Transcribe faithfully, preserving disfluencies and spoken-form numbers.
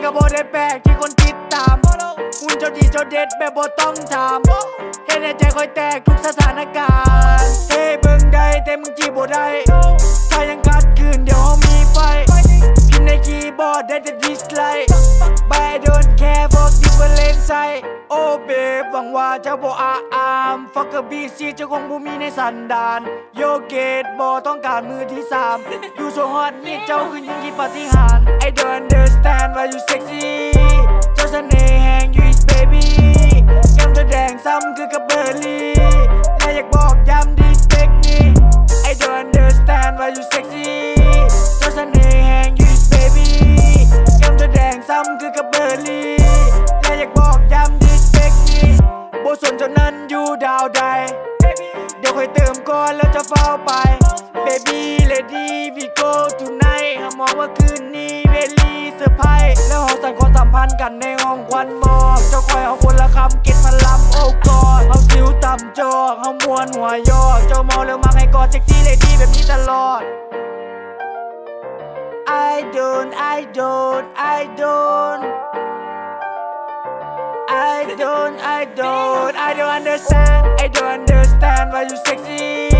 ก็บ่ได้แปลกที่คนติดตามหุ่นเจ้าดีเจ้าเด็ดแบบบ่ต้องถามเห็นในใจคอยแตกทุกสถานการณ์เฮ้เบิ่งได้แต่มึงจีบบ่ได้ถ้ายังกัดคืนเดี๋ยวเฮามีไฟพิมพ์ในคีย์บอร์ดได้แต่ดิสไลค์บายโดนแค่บอกดิเฟอเรนซ์ไซโอ้เบบหวังว่าเจ้าบ่อาอามฟักกับบีซีเจ้าคงบ่มีในสันดานโยเกตบ่ต้องการมือที่สามอยู่โซฮอตนี่เจ้าคือยิ่งที่ปาฏิหาริย์ I don't understand why you sexy เจ้าเสน่ห์แห่ง you is baby แก้มเธอแดงซ้ำคือกับเบอร์รี่และอยากบอกย้ำดิสเปกนี่ I don't understand why you sexy เจ้าเสน่ห์แห่ง you is baby แก้มเธอแดงซ้ำคือกับเบอร์รี่และอยากบอกย้ำดิสเปกนี่บ่สนเจ้านั้นอยู่ดาวใดเดี๋ยวค่อยเติมก่อนแล้วจะเฝ้าไป Baby Lady we go tonight หามองว่าคืนนี้เวลีเซอร์ไพรส์แล้วเราสั่งความสัมพันธ์กันในห้องควันหมอกเจ้าคอยเอาคนละคำเก็ตพลัมโอ้กอดเอาสิวต่ำจอกเอามวนหัวยอกเจ้าเมาแล้วมักให้กอดเซ็กซี่เลดี้แบบนี้ตลอด I don't I don't I don't I don't I don't I don't understand I don't understand why you sexy